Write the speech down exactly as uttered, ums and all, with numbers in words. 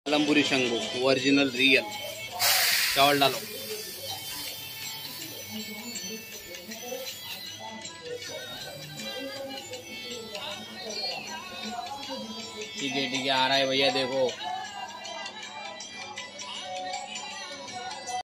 लंबुरी शंगू original real. चावल डालो। ठीक है ठीक है, आ रहा है भैया देखो।